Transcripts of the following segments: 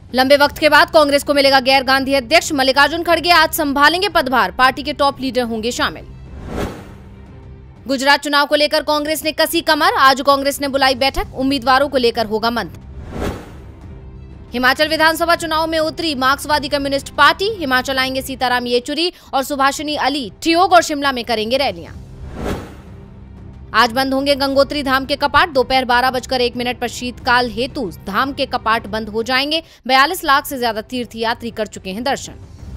लंबे वक्त के बाद कांग्रेस को मिलेगा गैर गांधी अध्यक्ष। मल्लिकार्जुन खड़गे आज संभालेंगे पदभार, पार्टी के टॉप लीडर होंगे शामिल। गुजरात चुनाव को लेकर कांग्रेस ने कसी कमर, आज कांग्रेस ने बुलाई बैठक, उम्मीदवारों को लेकर होगा मंथन। हिमाचल विधानसभा चुनाव में उतरी मार्क्सवादी कम्युनिस्ट पार्टी, हिमाचल आएंगे सीताराम येचुरी और सुभाषिनी अली, ठियोग और शिमला में करेंगे रैलियां। आज बंद होंगे गंगोत्री धाम के कपाट, दोपहर 12:01 पर शीतकाल हेतु धाम के कपाट बंद हो जाएंगे। 42 लाख से ज्यादा तीर्थयात्री कर चुके हैं दर्शन।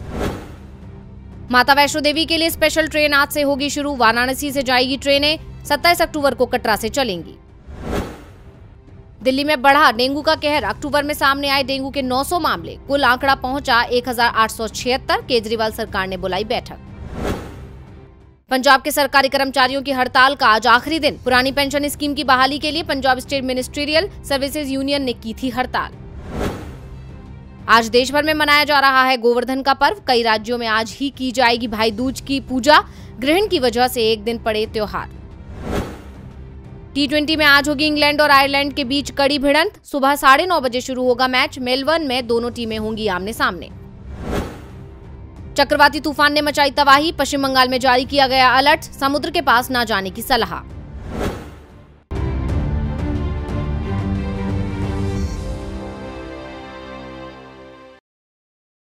माता वैष्णो देवी के लिए स्पेशल ट्रेन आज से होगी शुरू, वाराणसी से जाएगी ट्रेनें, 27 अक्टूबर को कटरा से चलेंगी। दिल्ली में बढ़ा डेंगू का कहर, अक्टूबर में सामने आए डेंगू के 900 मामले, कुल आंकड़ा पहुंचा 1876। केजरीवाल सरकार ने बुलाई बैठक। पंजाब के सरकारी कर्मचारियों की हड़ताल का आज आखिरी दिन, पुरानी पेंशन स्कीम की बहाली के लिए Punjab State Ministerial Services Union ने की थी हड़ताल। आज देश भर में मनाया जा रहा है गोवर्धन का पर्व, कई राज्यों में आज ही की जाएगी भाई दूज की पूजा, ग्रहण की वजह से एक दिन पड़े त्योहार। T20 में आज होगी इंग्लैंड और आयरलैंड के बीच कड़ी भिड़ंत, सुबह 9:30 बजे शुरू होगा मैच, मेलबर्न में दोनों टीमें होंगी आमने सामने। चक्रवाती तूफान ने मचाई तबाही, पश्चिम बंगाल में जारी किया गया अलर्ट, समुद्र के पास न जाने की सलाह।